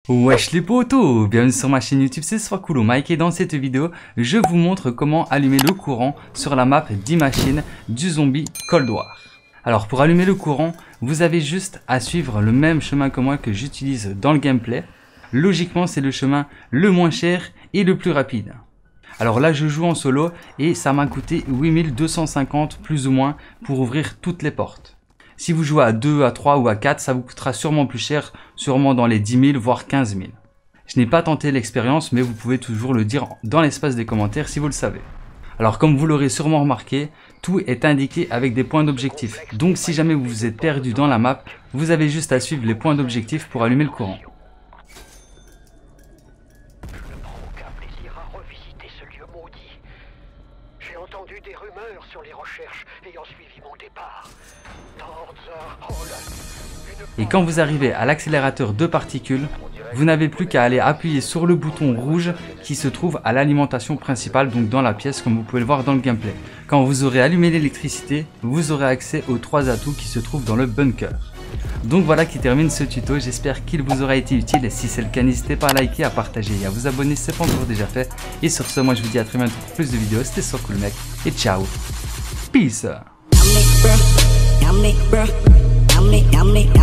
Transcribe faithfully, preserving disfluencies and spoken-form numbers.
Wesh les potos, bienvenue sur ma chaîne YouTube, c'est Swakulo Mike et dans cette vidéo, je vous montre comment allumer le courant sur la map d'Imachine du zombie Cold War. Alors pour allumer le courant, vous avez juste à suivre le même chemin que moi que j'utilise dans le gameplay. Logiquement c'est le chemin le moins cher et le plus rapide. Alors là je joue en solo et ça m'a coûté huit mille deux cent cinquante plus ou moins pour ouvrir toutes les portes. Si vous jouez à deux, à trois ou à quatre, ça vous coûtera sûrement plus cher, sûrement dans les dix mille voire quinze mille. Je n'ai pas tenté l'expérience mais vous pouvez toujours le dire dans l'espace des commentaires si vous le savez. Alors comme vous l'aurez sûrement remarqué, tout est indiqué avec des points d'objectif. Donc si jamais vous vous êtes perdu dans la map, vous avez juste à suivre les points d'objectif pour allumer le courant. Je ne prends aucun plaisir à revisiter ce lieu maudit. J'ai entendu des rumeurs sur les recherches ayant suivi mon départ. Et quand vous arrivez à l'accélérateur de particules, vous n'avez plus qu'à aller appuyer sur le bouton rouge qui se trouve à l'alimentation principale, donc dans la pièce comme vous pouvez le voir dans le gameplay. Quand vous aurez allumé l'électricité, vous aurez accès aux trois atouts qui se trouvent dans le bunker. Donc voilà qui termine ce tuto, j'espère qu'il vous aura été utile et si c'est le cas n'hésitez pas à liker, à partager et à vous abonner si ce n'est pas encore déjà fait. Et sur ce, moi je vous dis à très bientôt pour plus de vidéos, c'était Swakulo mec et ciao, peace. Yummy, bruh. Yummy, bruh. Yummy, yummy.